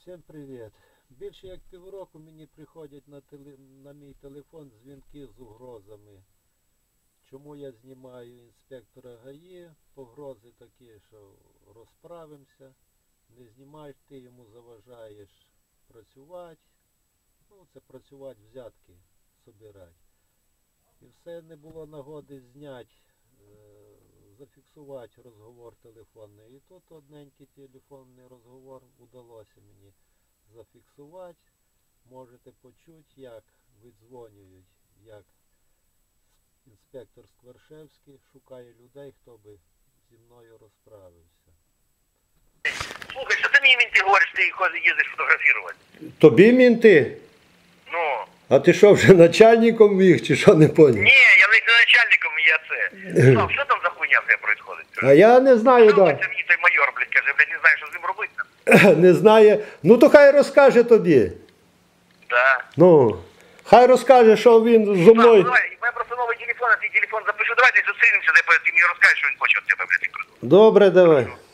Всім привіт. Більше як півроку мені приходять на мій телефон дзвінки з угрозами. Чому я знімаю інспектора ГАІ, погрози такі, що розправимося, не знімаєш, ти йому заважаєш працювати. Ну, це працювати, взятки собирати. І все, не було нагоди зняти, зафіксувати розговор телефонний. І тут одненький телефонний розговор вдалося мені зафіксувати. Можете почути, як видзвонюють, як інспектор Сквершевський шукає людей, хто би зі мною розправився. Слухай, що ти мені мінти говориш, ти їздиш фотографувати? Тобі мінти? Ну. А ти що, вже начальником їх, чи що, не поняв? Ні, я не начальником, я це. Слав, що там за хуйня в тебе происходить? А я не знаю, Що да. робиться мені той майор, блядь, каже, блядь, не знаю, що з ним робити. Не знає. Ну то хай розкаже тобі. Да. Ну, хай розкаже, що він зо Слав, мною. давай, у мене просто новий телефон, а твій телефон запишу. Давай ти зустрінемося, де ти мені розкажеш, що він хоче від тебе, блядь. Добре, давай.